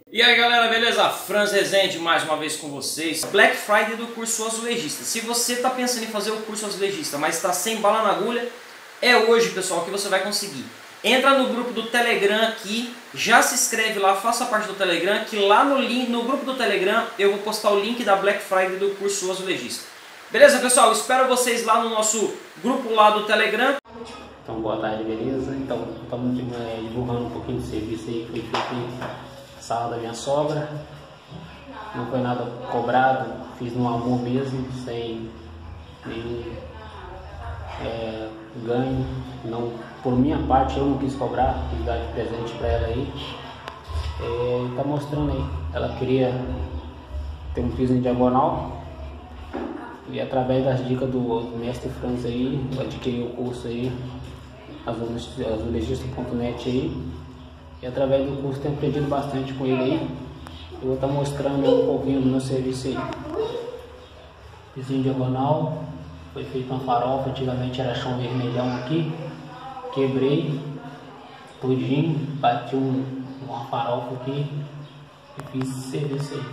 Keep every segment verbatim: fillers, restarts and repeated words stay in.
E aí galera, beleza? Franz Rezende mais uma vez com vocês. Black Friday do curso Azulejista. Se você está pensando em fazer o curso Azulejista, mas está sem bala na agulha, é hoje, pessoal, que você vai conseguir. Entra no grupo do Telegram aqui, já se inscreve lá, faça parte do Telegram, que lá no, link, no grupo do Telegram eu vou postar o link da Black Friday do curso Azulejista. Beleza, pessoal? Espero vocês lá no nosso grupo lá do Telegram. Então, boa tarde, beleza? Então, estamos divulgando um pouquinho do serviço aí que foi feito na sala da minha sogra. Não foi nada cobrado, fiz no amor mesmo, sem nenhum é, ganho. Não, por minha parte, eu não quis cobrar, quis dar de presente para ela aí. É, tá mostrando aí, ela queria ter um piso em diagonal. E através das dicas do, do mestre Franz aí, eu adquiri o curso aí, azulejista ponto net aí. E através do curso tenho aprendido bastante com ele aí. Eu vou estar mostrando um pouquinho do meu serviço aí. Pisinho diagonal, foi feito uma farofa, antigamente era chão vermelhão aqui. Quebrei tudinho, bati um, uma farofa aqui e fiz esse serviço aí.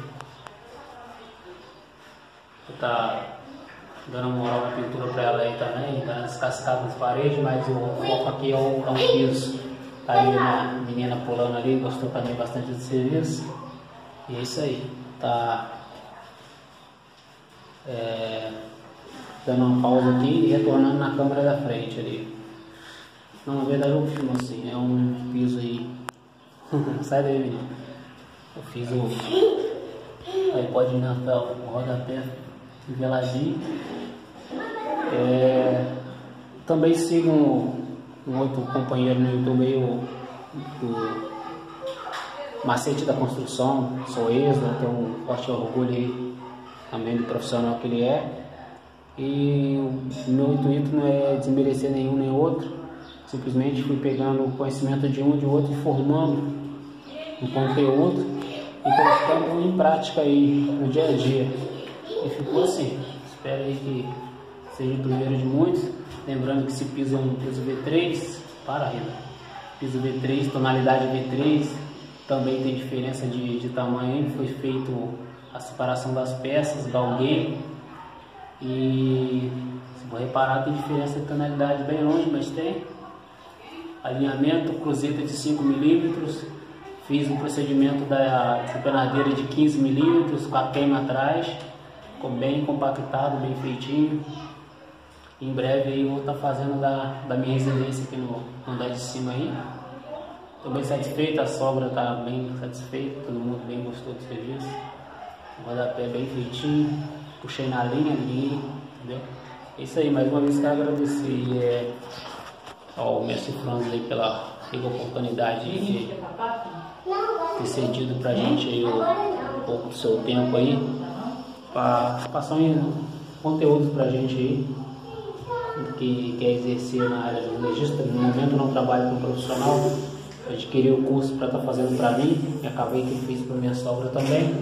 Vou estar dando moral na pintura para ela aí também, dando as cascadas nas paredes, mas o foco aqui é o, é o piso. Tá aí uma menina pulando ali, gostou também bastante do serviço. E é isso aí, tá é, dando uma pausa aqui e retornando na câmera da frente ali. Não, na verdade eu filmo assim, é um piso aí. Sai daí, menino. Eu fiz o. Aí pode ir na o rodapé niveladinho. É, também sigo um, um outro companheiro no YouTube aí, o, o Macete da Construção, sou ex, né, tenho um forte orgulho aí também do profissional que ele é. E o meu intuito não é desmerecer nenhum nem outro, simplesmente fui pegando o conhecimento de um e de outro e formando um conteúdo e colocando em prática aí no dia a dia. E ficou assim, espero aí que seja o primeiro de muitos. Lembrando que esse piso é um piso V três, para ainda, piso V três, tonalidade V três, também tem diferença de, de tamanho, foi feito a separação das peças, galguei, e se for reparar tem diferença de tonalidade bem longe, mas tem. Alinhamento, cruzeta de cinco milímetros, fiz um procedimento da desempenadeira de quinze milímetros, com a queima atrás, ficou bem compactado, bem feitinho. Em breve aí vou estar fazendo da, da minha residência aqui no andar de cima aí. Estou bem satisfeito, a sogra está bem satisfeita, todo mundo bem gostou do serviço. O rodapé bem feitinho, puxei na linha ali, entendeu? É isso aí, mais uma vez quero agradecer é, ao mestre Franz aí pela rica oportunidade de ter cedido pra gente aí o, um pouco do seu tempo aí, para passar um conteúdo pra gente aí, que quer exercer na área de azulejista. No momento não trabalho como profissional, adquiri o curso para estar tá fazendo para mim e acabei que fiz para minha sogra também.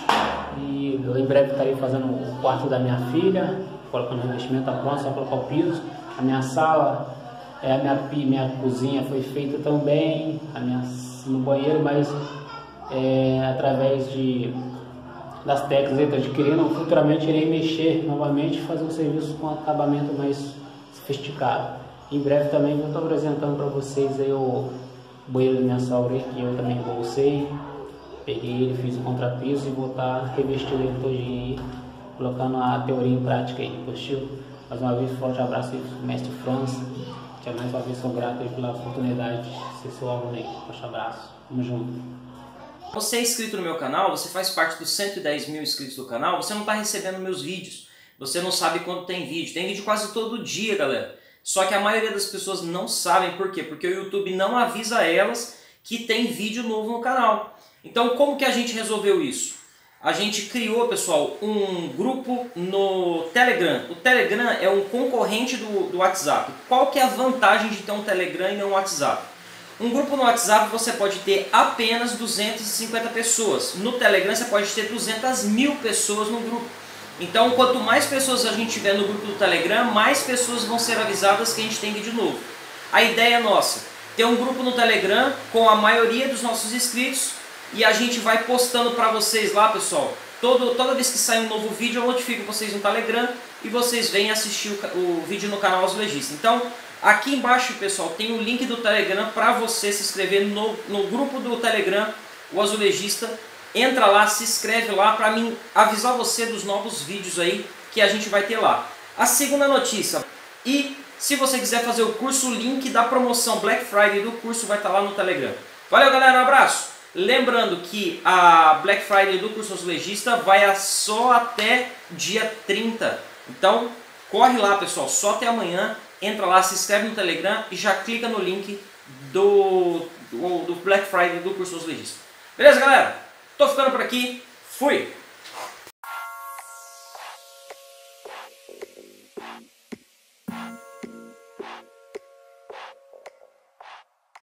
E eu em breve estarei fazendo o quarto da minha filha, colocando o revestimento tá pronto, só colocar o piso. A minha sala, é, a minha, minha cozinha foi feita também, a minha, no banheiro, mas é, através de das técnicas adquirindo, futuramente irei mexer novamente e fazer um serviço com acabamento mais sofisticado. Em breve também vou estar apresentando para vocês aí o banheiro da minha sogra, que eu também bolsei, peguei ele, fiz o contrapiso e vou estar revestindo ele todinho aí, colocando a teoria em prática aí. Gostou? Mais uma vez, forte abraço aí pro mestre Franz, que mais uma vez sou grato aí pela oportunidade de ser seu aluno aí. Forte abraço, tamo junto. Você é inscrito no meu canal, você faz parte dos cento e dez mil inscritos do canal, você não está recebendo meus vídeos, você não sabe quando tem vídeo, tem vídeo quase todo dia, galera. Só que a maioria das pessoas não sabem por quê, porque o YouTube não avisa elas que tem vídeo novo no canal. Então como que a gente resolveu isso? A gente criou, pessoal, um grupo no Telegram. O Telegram é um concorrente do, do WhatsApp. Qual que é a vantagem de ter um Telegram e não um WhatsApp? Um grupo no WhatsApp você pode ter apenas duzentas e cinquenta pessoas. No Telegram você pode ter duzentas mil pessoas no grupo. Então quanto mais pessoas a gente tiver no grupo do Telegram, mais pessoas vão ser avisadas que a gente tem vídeo novo. A ideia é nossa, ter um grupo no Telegram com a maioria dos nossos inscritos e a gente vai postando para vocês lá, pessoal. Todo, toda vez que sai um novo vídeo eu notifico vocês no Telegram e vocês vêm assistir o, o vídeo no canal Azulejista. Então, aqui embaixo, pessoal, tem o link do Telegram para você se inscrever no, no grupo do Telegram, o Azulejista. Entra lá, se inscreve lá para mim avisar você dos novos vídeos aí que a gente vai ter lá. A segunda notícia, e se você quiser fazer o curso, o link da promoção Black Friday do curso vai estar lá no Telegram. Valeu, galera, um abraço! Lembrando que a Black Friday do curso Azulejista vai só até dia trinta. Então, corre lá, pessoal, só até amanhã. Entra lá, se inscreve no Telegram e já clica no link do, do, do Black Friday do curso Azulejista. Beleza, galera? Tô ficando por aqui. Fui!